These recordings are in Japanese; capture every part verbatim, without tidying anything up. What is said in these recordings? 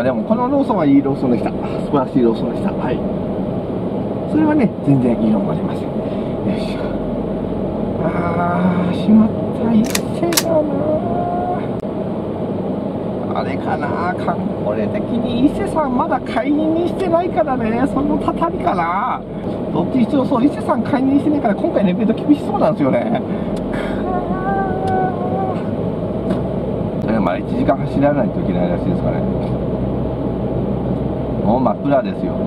でもこのローソンはいいローソンでした。素晴らしいローソンでした。はい、それはね全然異論もありません。よいしょ。あーしまった、一斉だな。あれかな、これ的に伊勢さんまだ解任にしてないからね、そのたたりかな。どっちにしろそう、伊勢さん解任してないから今回のイベント厳しそうなんですよね。まあいちじかん走らないといけないらしいですからね。もう真っ暗ですよ。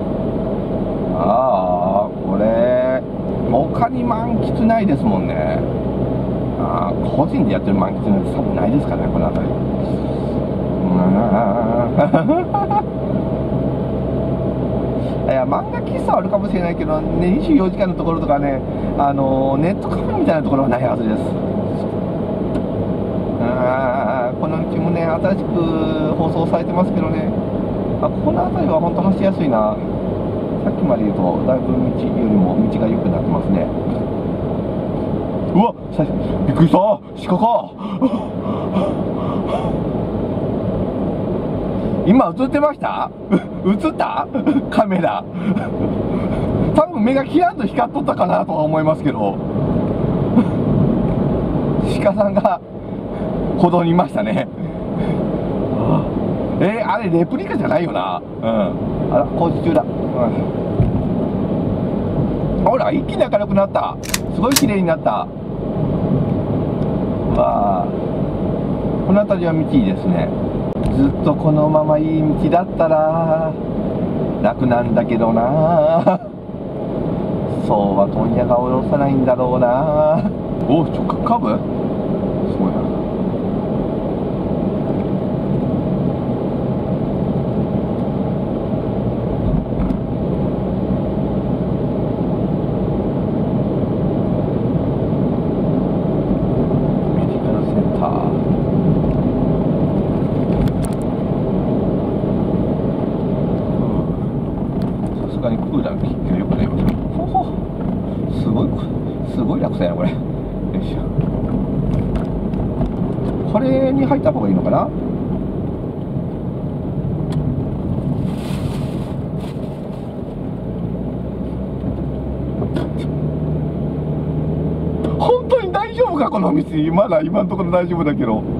ああ、これ他に満喫ないですもんね。ああ、個人でやってる満喫なんて多分ないですからね、この辺り。いや、漫画喫茶はあるかもしれないけど、ね、にじゅうよじかんのところとかね、あのネットカフェみたいなところはないはずです。あこの道もね、新しく放送されてますけどね、あこの辺りは本当走りやすいな。さっきまで言うとだいぶ道よりも道が良くなってますね。うわっ、びっくりした、鹿か。今映ってました？映ったカメラ。多分目がキランと光っとったかなとは思いますけど、鹿さんが歩道にいましたね。えー、あれレプリカじゃないよな。うん、あら工事中だ。うん、ほら一気に明るくなった。すごい綺麗になった。わあ、この辺りは道いいですね。ずっとこのままいい道だったら楽なんだけどな。そうは問屋が下ろさないんだろうな。お直角カーブすごいな。これに入った方がいいのかな。本当に大丈夫かこの道。まだ今のところ大丈夫だけど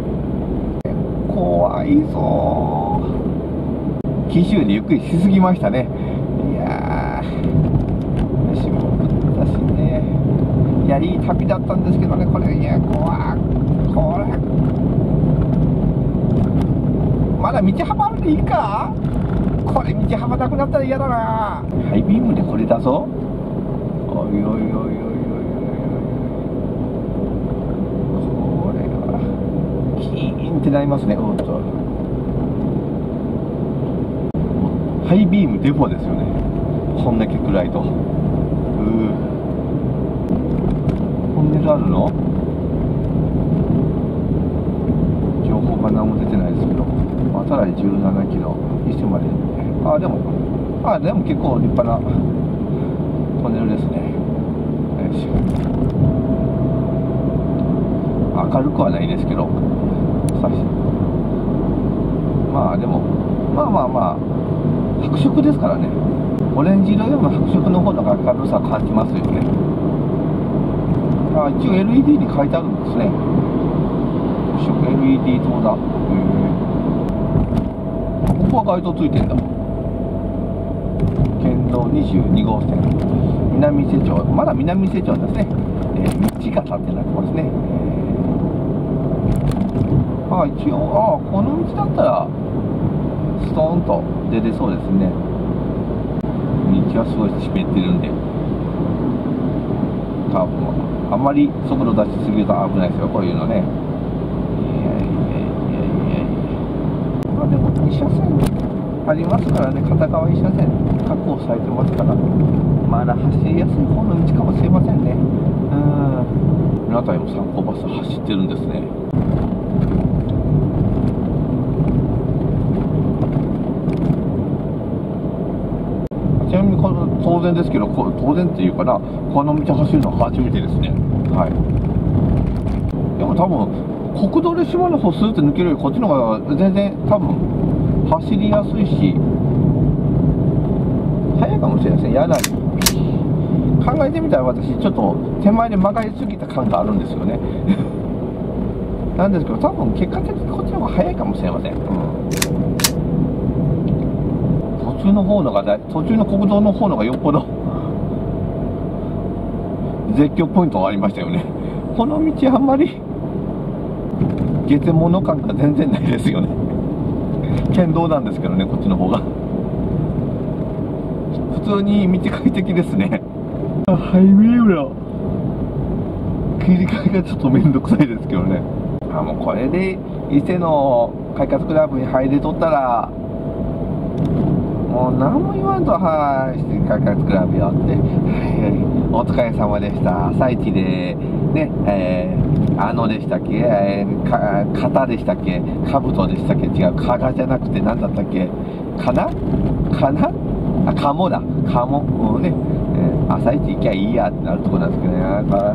怖いぞ。紀州でゆっくりしすぎましたね。いやー足も降ったしね。いやいい旅だったんですけどね、これ。いや怖い、これまだ道幅あるでいいか。これ道幅なくなったら嫌だな。ハイビームでこれだぞ。おいおいおいおいおいおい、これはキーンってなりますね。おっと、ハイビームデフォですよね、こんだけ暗いと。うートンネルあるの？情報が何も出てないですけど、まあ、さらにじゅうななキロ一緒まで。あでもあでも結構立派なトンネルですね。よいしょ。明るくはないですけど、さしまあでもまあまあまあ白色ですからね。オレンジ色よりも白色の方の明るさを感じますよね。あ一応 エルイーディー に書いてあるんですね。エルイーディー 灯だ。ここは街灯ついてんだ。県道にじゅうに号線南伊勢町、まだ南伊勢町ですね。えー、道が立ってなってますね。あ一応あこの道だったらストーンと出てそうですね。道はすごい湿ってるんで、多分あんまり速度出しすぎると危ないですよ、こういうのね。まあでもに車線ありますからね、片側いち車線確保されてますから、まだ走りやすい方の道かもしれませんね。うん、この辺りも観光バス走ってるんですね。ちなみにこの当然ですけど、当然っていうかな、この道走るのは初めてですね。はい。でも多分国道で島の方スーッと抜けるよりこっちの方が全然多分走りやすいし早いかもしれないですね。柳考えてみたら私ちょっと手前で曲がりすぎた感があるんですよねなんですけど、多分結果的にこっちの方が早いかもしれません、うん、途中の方のがだ途中の国道の方のがよっぽど絶叫ポイントがありましたよね。この道あんまりゲテモノ感が全然ないですよね県道なんですけどね、こっちの方が普通に道快適ですね。ハイウェイ裏切り替えがちょっとめんどくさいですけどね。あ、もうこれで伊勢の快活クラブに入れとったらもう何も言わんと、はい、快活クラブよって、はい、お疲れ様でした、朝一でね、えー、あのでしたっけ、えー、か型でしたっけ、兜でしたっけ、違う、加賀じゃなくて何だったっけ、かなかなあ、鴨だ、鴨、もうね、えー、朝一行きゃいいやってなるとこなんですけどね。なんか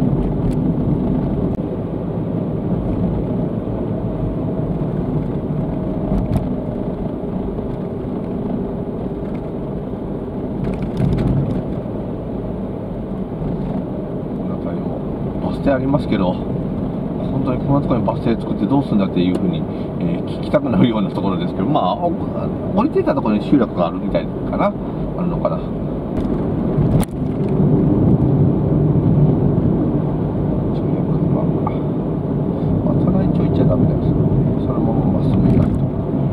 バス停ありますけど、本当にこんなところにバス停作ってどうするんだっていうふうに、えー、聞きたくなるようなところですけど、まあ降りていたところに集落があるみたいかな、あるのかな。渡りちょいちゃダメですよね。そのまままっすぐ行かないと。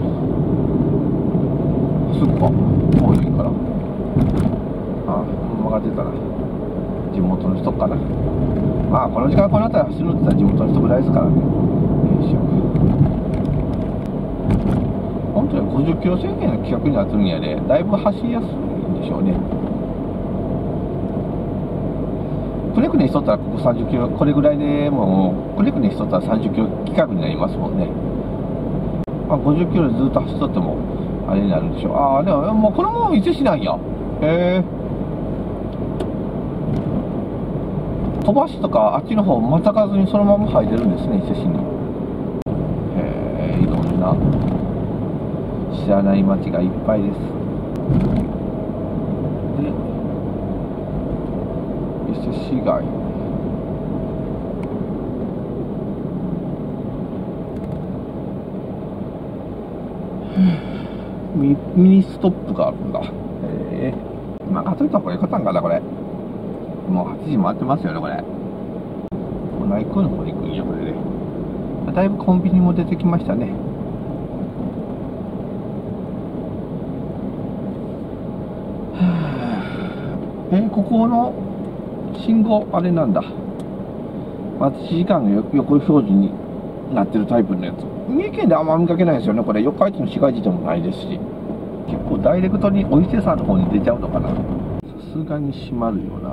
すぐかこういうから、ああ曲がってたな。地元の人かな。まあこの時間この辺り走るって言ったら地元の人ぐらいですからね。よいしょ。本当にごじゅっキロ制限の規格になってるんやで、だいぶ走りやすいんでしょうね。くねくねしとったらここさんじゅっキロ、これぐらいでもうくねくねしとったらさんじゅっキロ規格になりますもんね。まあ、ごじゅっキロでずっと走っとってもあれになるんでしょう。ああ、でももうこのまま伊勢市なんや。へえ。飛ばしとかあっちの方またがずにそのまま入れるんですね、伊勢市に。へえ、いろんな知らない町がいっぱいです。で、伊勢市街。ミ, ミニストップがあるんだ。へえ。任せといた方がよかったんかな、これ。もうはちじ回ってますよね、これ。内空の方に行くんや、これで。だいぶコンビニも出てきましたね。えー、ここの信号、あれなんだ。待ち時間が横表示になってるタイプのやつ。三重県であんま見かけないですよね、これ。四日市の市街地でもないですし。結構ダイレクトにお伊勢さんの方に出ちゃうのかな。さすがに閉まるよな。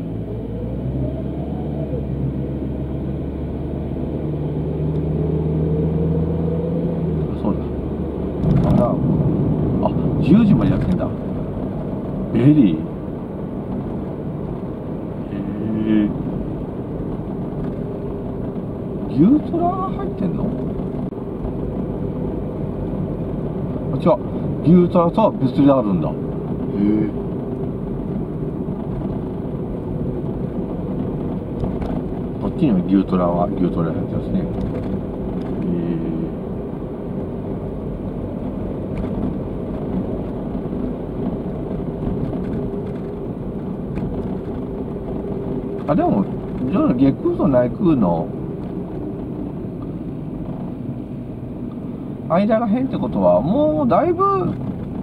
そうだ。あら、あ、じゅうじまでやってんだ。ベリー。へえ。牛トラが入ってんの？あ、違う。牛トラとは別であるんだ。へえ。こっちにも牛トラは牛トラ入ってますね。へえ。あ、でも下空と内空の間が変ってことは、もうだいぶ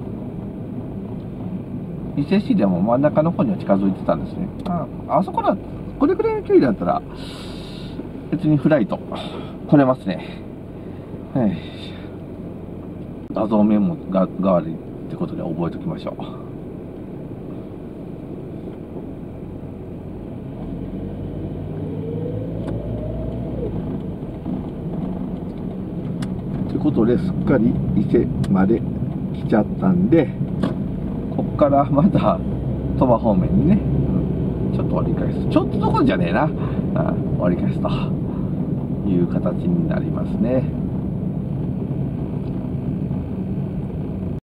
伊勢市でも真ん中の方には近づいてたんですね。あ、あそこだ、これくらいの距離だったら別にフライト来れますね。はい。画像メモが代わりってことで覚えておきましょう。ということですっかり伊勢まで来ちゃったんで、こっからまた鳥羽方面にね、うん、ちょっと折り返す、ちょっとどころじゃねえな、あ、折り返すという形になりますね。